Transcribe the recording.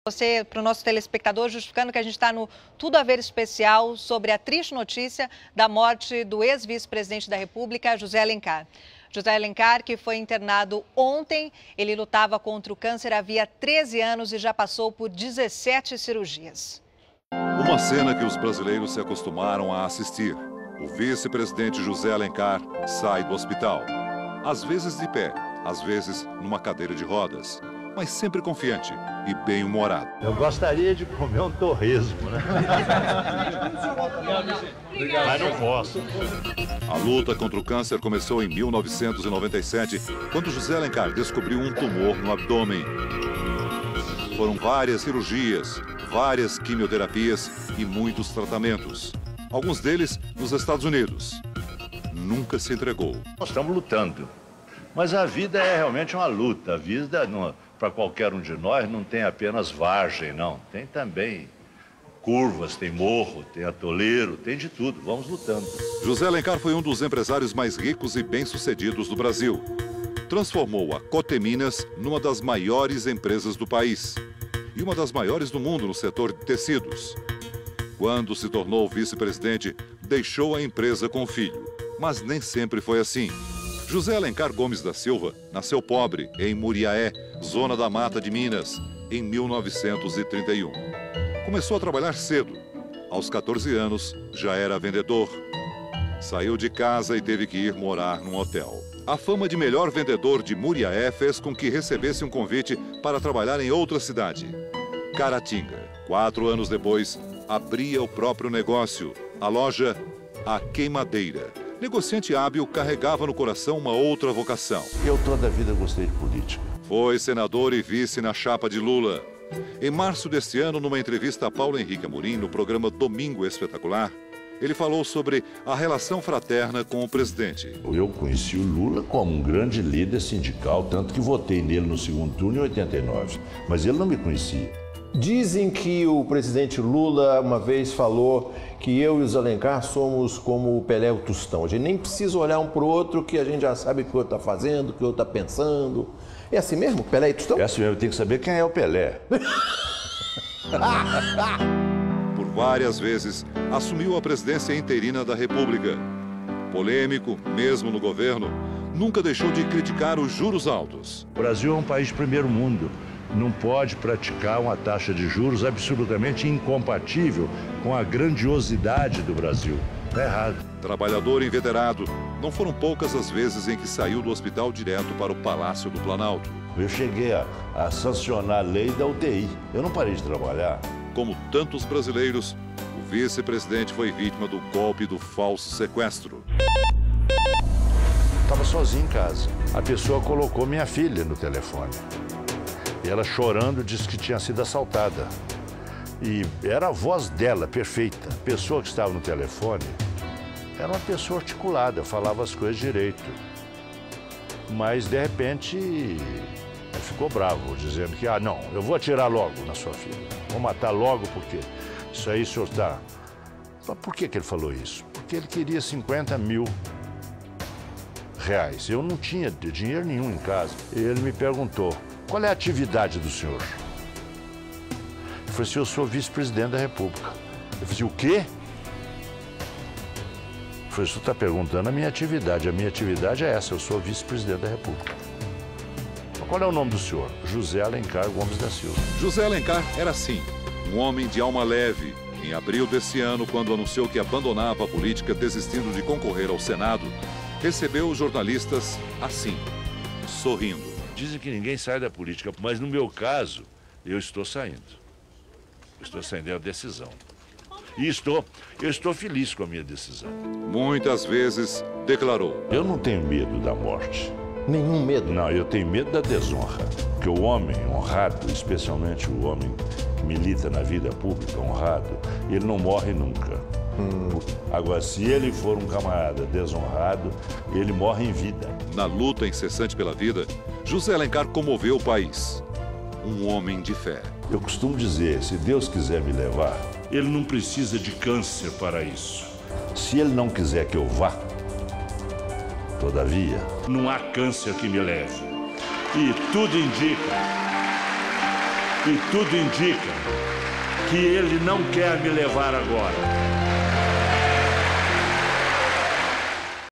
Você, para o nosso telespectador, justificando que a gente está no Tudo a Ver especial sobre a triste notícia da morte do ex-vice-presidente da República, José Alencar. José Alencar, que foi internado ontem, ele lutava contra o câncer havia 13 anos e já passou por 17 cirurgias. Uma cena que os brasileiros se acostumaram a assistir. O vice-presidente José Alencar sai do hospital. Às vezes de pé, às vezes numa cadeira de rodas, mas sempre confiante e bem-humorado. Eu gostaria de comer um torresmo, né? Mas não posso. A luta contra o câncer começou em 1997, quando José Alencar descobriu um tumor no abdômen. Foram várias cirurgias, várias quimioterapias e muitos tratamentos. Alguns deles nos Estados Unidos. Nunca se entregou. Nós estamos lutando. Mas a vida é realmente uma luta. A vida, para qualquer um de nós, não tem apenas vargem, não. Tem também curvas, tem morro, tem atoleiro, tem de tudo. Vamos lutando. José Alencar foi um dos empresários mais ricos e bem-sucedidos do Brasil. Transformou a Coteminas numa das maiores empresas do país e uma das maiores do mundo no setor de tecidos. Quando se tornou vice-presidente, deixou a empresa com o filho. Mas nem sempre foi assim. José Alencar Gomes da Silva nasceu pobre em Muriaé, zona da Mata de Minas, em 1931. Começou a trabalhar cedo. Aos 14 anos, já era vendedor. Saiu de casa e teve que ir morar num hotel. A fama de melhor vendedor de Muriaé fez com que recebesse um convite para trabalhar em outra cidade, Caratinga. 4 anos depois, abria o próprio negócio, a loja A Queimadeira. Negociante hábil, carregava no coração uma outra vocação. Eu toda a vida gostei de política. Foi senador e vice na chapa de Lula. Em março deste ano, numa entrevista a Paulo Henrique Amorim, no programa Domingo Espetacular, ele falou sobre a relação fraterna com o presidente. Eu conheci o Lula como um grande líder sindical, tanto que votei nele no segundo turno em 89, mas ele não me conhecia. Dizem que o presidente Lula uma vez falou que eu e os Alencar somos como o Pelé e o Tostão. A gente nem precisa olhar um para o outro, que a gente já sabe o que o outro está fazendo, o que o outro está pensando. É assim mesmo, Pelé e Tostão? É assim mesmo, tem que saber quem é o Pelé. Por várias vezes, assumiu a presidência interina da República. Polêmico, mesmo no governo, nunca deixou de criticar os juros altos. O Brasil é um país de primeiro mundo. Não pode praticar uma taxa de juros absolutamente incompatível com a grandiosidade do Brasil. Está errado. Trabalhador inveterado, não foram poucas as vezes em que saiu do hospital direto para o Palácio do Planalto. Eu cheguei a sancionar a lei da UTI. Eu não parei de trabalhar. Como tantos brasileiros, o vice-presidente foi vítima do golpe do falso sequestro. Estava sozinho em casa. A pessoa colocou minha filha no telefone. E ela chorando disse que tinha sido assaltada. E era a voz dela, perfeita. A pessoa que estava no telefone era uma pessoa articulada, falava as coisas direito. Mas, de repente, ficou bravo, dizendo que, não, eu vou atirar logo na sua filha. Vou matar logo porque isso aí o senhor está... Por que ele falou isso? Porque ele queria 50 mil reais. Eu não tinha dinheiro nenhum em casa. Ele me perguntou, qual é a atividade do senhor? Eu falei assim, eu sou vice-presidente da República. Eu falei assim, o quê? Eu falei, o senhor está perguntando a minha atividade. A minha atividade é essa, eu sou vice-presidente da República. Qual é o nome do senhor? José Alencar Gomes da Silva. José Alencar era assim, um homem de alma leve. Em abril desse ano, quando anunciou que abandonava a política desistindo de concorrer ao Senado, recebeu os jornalistas assim, sorrindo. Dizem que ninguém sai da política, mas no meu caso, eu estou saindo. Estou saindo, é a decisão. E eu estou feliz com a minha decisão. Muitas vezes declarou. Eu não tenho medo da morte. Nenhum medo? Não, eu tenho medo da desonra. Porque o homem honrado, especialmente o homem que milita na vida pública honrado, ele não morre nunca. Agora, se ele for um camarada desonrado, ele morre em vida. Na luta incessante pela vida, José Alencar comoveu o país. Um homem de fé. Eu costumo dizer, se Deus quiser me levar... Ele não precisa de câncer para isso. Se ele não quiser que eu vá, todavia... Não há câncer que me leve. E tudo indica E tudo indica que ele não quer me levar agora.